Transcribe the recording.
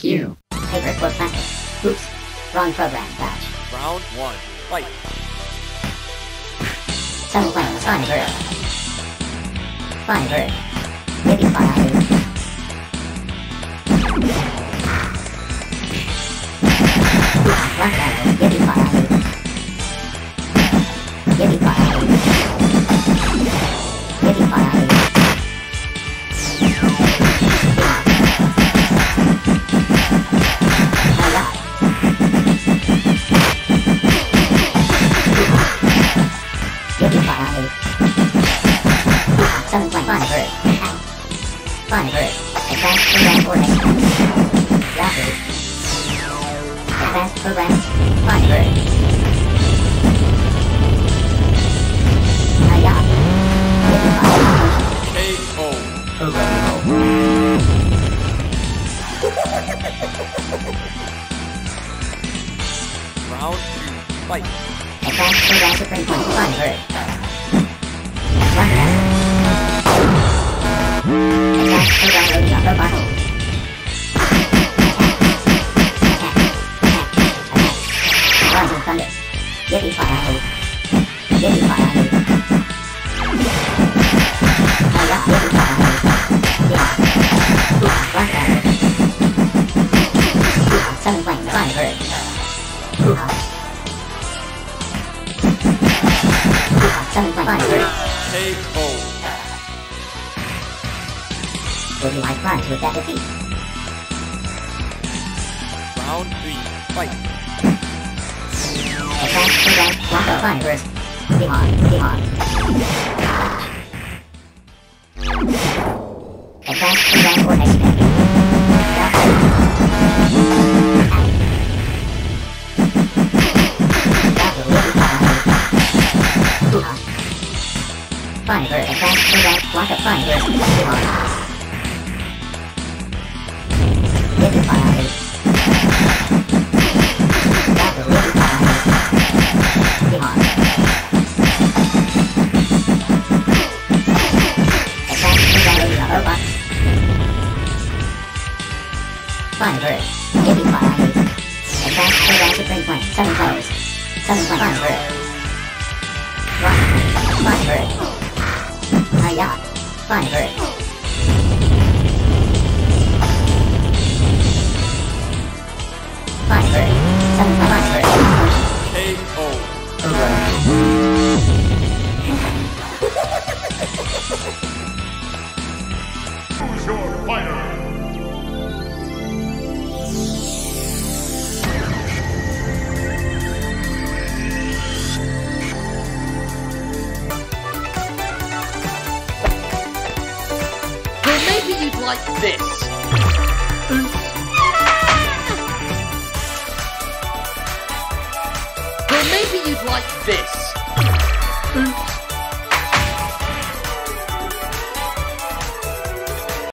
you. Paper for plastic. Oops. Wrong program. Batch. Round 1. Fight. Some planes. Fine bird. Fine bird. Yippee fire. Black arrow. Yippee fire. Yippee fire. Yippee fire. Fine bird. Advanced program for expert. Yahoo. Advanced program. Fine bird. KO. Round 2. Fight. Advanced program supreme point. Fine bird. Advanced program loading upper bottle. Attack. Rising thunder. Yippee fire. Yippee fire. Yippee fire. Black arrow. Seven planes. Fine bird. Seven planes. Fine bird. KO. Would you like fries with that defeat? Round 3. Fight. Advanced program. Block of fire burst. Demon. Advanced program for expert. Fire bird. Advanced program. Block of fire burst. Demon. Yippee fire. Demon. Advanced program loading a robot. Fine bird. Yippee fire. Advanced program supreme point. 7 players. 7 players. Fine bird. Rock. Fine bird. Yacht. Fine bird. Fine bird. 7 fine bird. KO. Who's your fighter? Well, maybe you'd like this. Well, maybe you'd like this.